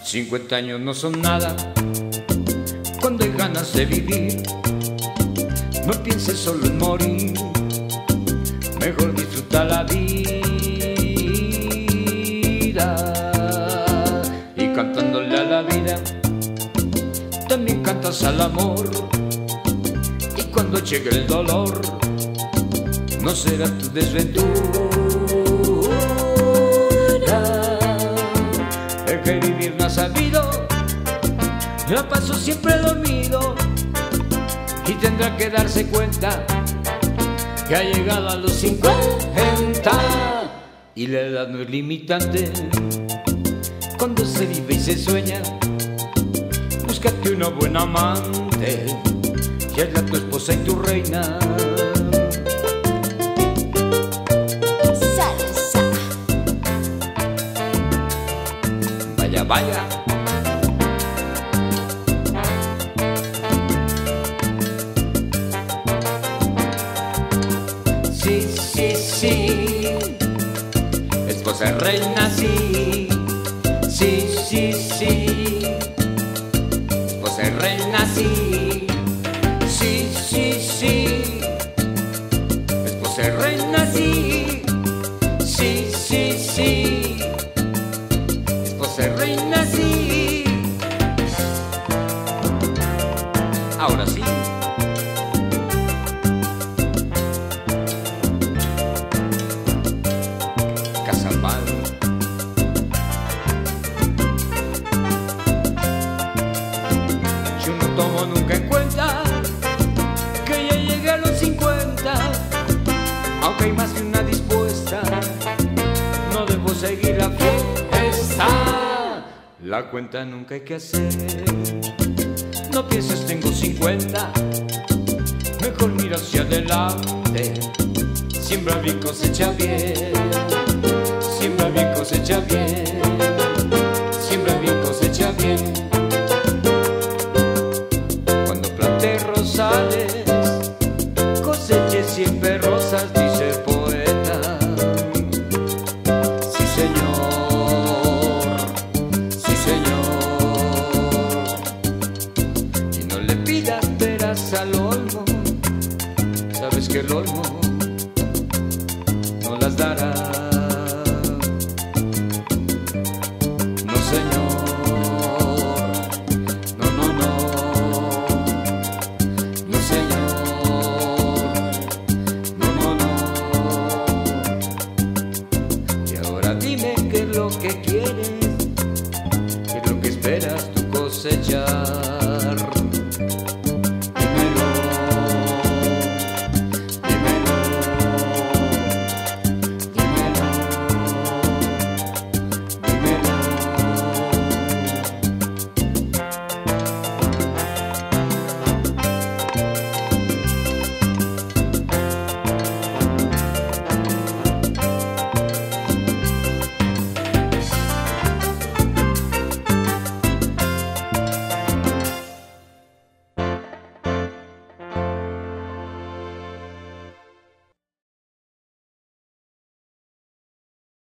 50 años no son nada cuando hay ganas de vivir. No pienses solo en morir, mejor disfruta la vida. Y cantándole a la vida, también cantas al amor. Y cuando llegue el dolor, no será tu desventura. El que vivir no ha sabido, la pasó siempre dormido. Y tendrá que darse cuenta que ha llegado a los 50. Y la edad no es limitante cuando se vive y se sueña. Búscate una buena amante, que es tu esposa y tu reina. Salsa. Vaya, vaya. Sí, sí, sí, esposa y reina, sí. Sí, sí, sí, esposa y reina, sí. Sí, sí, sí, esposa y reina, sí. Sí, sí, sí, esposa y reina, sí. Ahora sí. Cazabal. Yo no tomo nunca en cuenta que ya llegué a los 50, aunque hay más de una dispuesta. No debo seguir la fiesta. La cuenta nunca hay que hacer. No pienses tengo 50, mejor mira hacia adelante. Siembra bien, cosecha bien. Siembra bien, cosecha bien. Siembra bien, cosecha bien. Cuando plante rosales, coseche siempre rosas, dice el poeta. Sí, señor. Sí, señor. Y no le pidas peras al olmo. Sabes que el olmo no las dará. No, señor. No, no, no. No, señor. No, no, no. Y ahora dime qué es lo que quieres, qué es lo que esperas tu cosechar.